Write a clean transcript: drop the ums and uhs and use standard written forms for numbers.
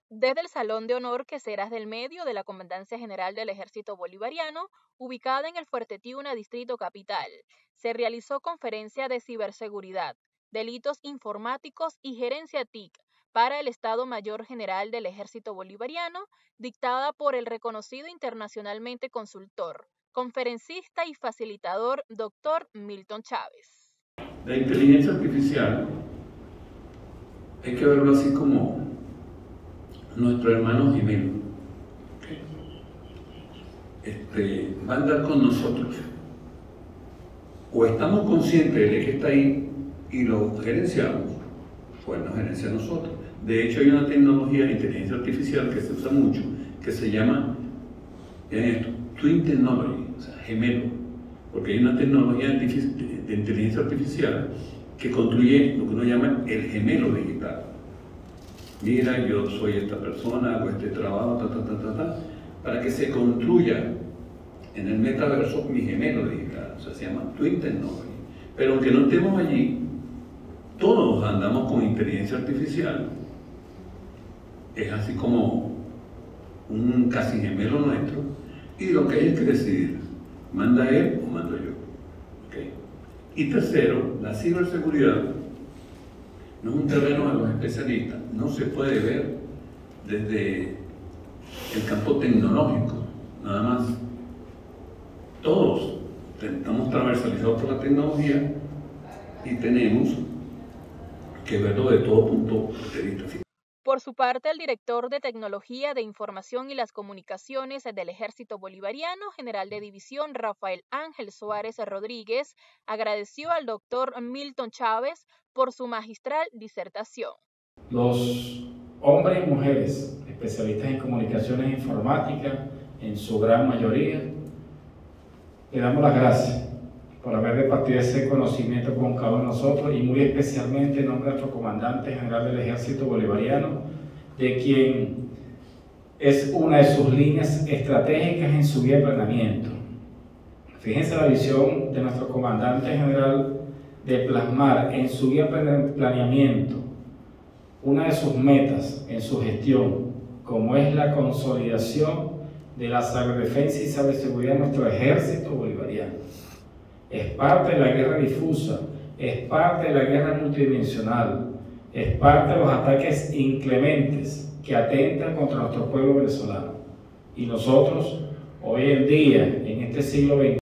Desde el Salón de Honor Queseras del Medio de la Comandancia General del Ejército Bolivariano, ubicada en el Fuerte Tiuna, Distrito Capital, se realizó conferencia de ciberseguridad, delitos informáticos y gerencia TIC para el Estado Mayor General del Ejército Bolivariano, dictada por el reconocido internacionalmente consultor, conferencista y facilitador Dr. Milton Chávez. La inteligencia artificial hay que verlo así como nuestro hermano gemelo. Va a andar con nosotros. O estamos conscientes de que está ahí y lo gerenciamos, pues nos gerencia a nosotros. De hecho, hay una tecnología de inteligencia artificial que se usa mucho, que se llama Twin Technology, o sea, gemelo. Porque hay una tecnología de inteligencia artificial que construye lo que uno llama el gemelo digital. Mira, yo soy esta persona, hago este trabajo, para que se construya en el metaverso mi gemelo digital, o sea, se llama Twin Technology. Pero aunque no estemos allí, todos andamos con inteligencia artificial. Es así como un casi gemelo nuestro, y lo que hay es que decidir, ¿manda él o mando yo? ¿Okay? Y tercero, la ciberseguridad no es un terreno de los especialistas, no se puede ver desde el campo tecnológico, nada más. Todos estamos transversalizados por la tecnología y tenemos que verlo de todo punto de vista. Por su parte, el director de Tecnología de Información y las Comunicaciones del Ejército Bolivariano, general de división Rafael Ángel Suárez Rodríguez, agradeció al doctor Milton Chávez por su magistral disertación. Los hombres y mujeres especialistas en comunicaciones e informática, en su gran mayoría, le damos las gracias por haber repartido ese conocimiento con cada uno de nosotros y muy especialmente en nombre de nuestro comandante general del Ejército Bolivariano, de quien es una de sus líneas estratégicas en su guía de planeamiento. Fíjense la visión de nuestro comandante general de plasmar en su guía de planeamiento una de sus metas en su gestión, como es la consolidación de la ciberdefensa y ciberseguridad de nuestro Ejército Bolivariano. Es parte de la guerra difusa, es parte de la guerra multidimensional, es parte de los ataques inclementes que atentan contra nuestro pueblo venezolano. Y nosotros, hoy en día, en este siglo XXI,